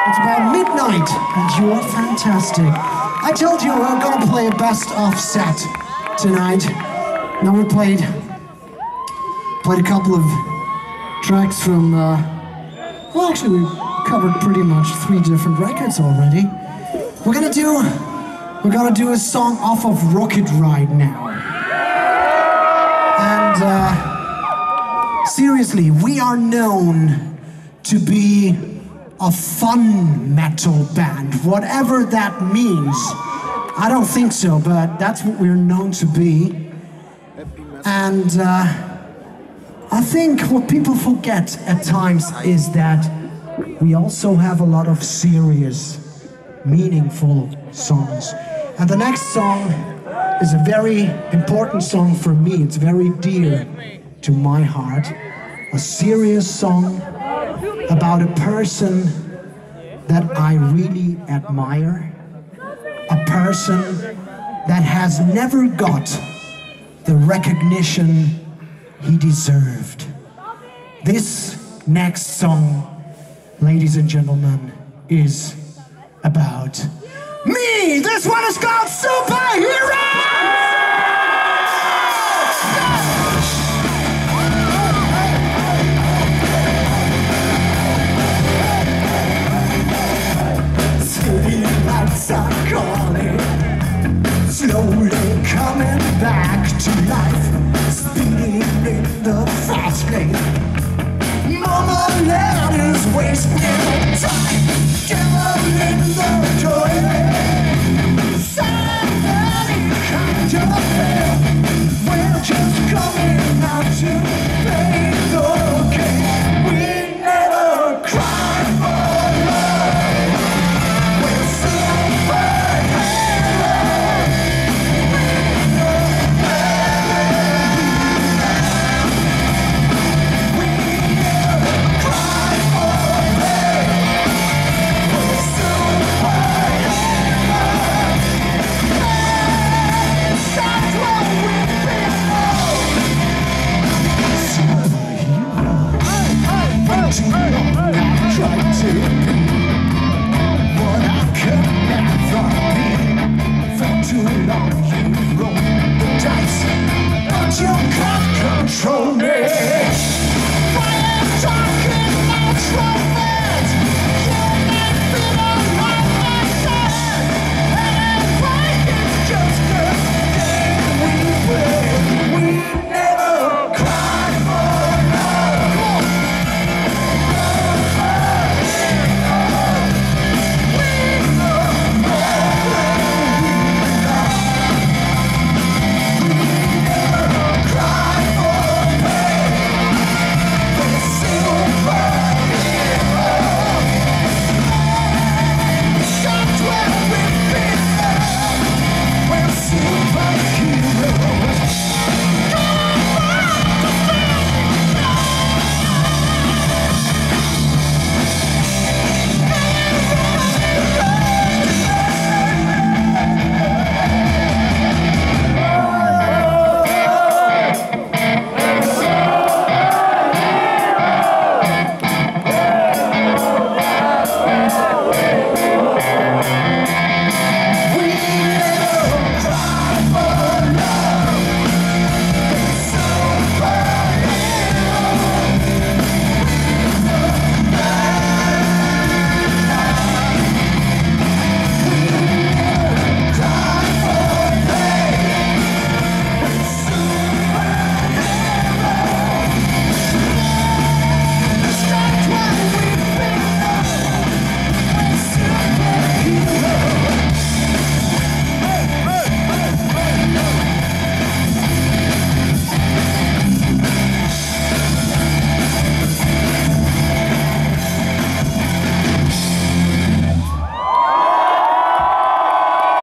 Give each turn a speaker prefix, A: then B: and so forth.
A: It's about midnight, and you're fantastic. I told you we're gonna play a best-of set tonight. Now we played a couple of tracks from, well, actually we covered pretty much 3 different records already. We're gonna do a song off of Rocket Ride now. And seriously, we are known to be a fun metal band, whatever that means. I don't think so, but that's what we're known to be. And I think what people forget at times is that we also have a lot of serious, meaningful songs. And the next song is a very important song for me. It's very dear to my heart. A serious song about a person that I really admire. A person that has never got the recognition he deserved. This next song, ladies and gentlemen, is about me! This one is called Superhero! City lights are calling, slowly coming back to life, speeding in the fast lane.